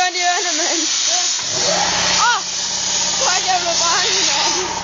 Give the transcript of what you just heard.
Adieu, Anna, man. Oh! Why do you have a behind me, man?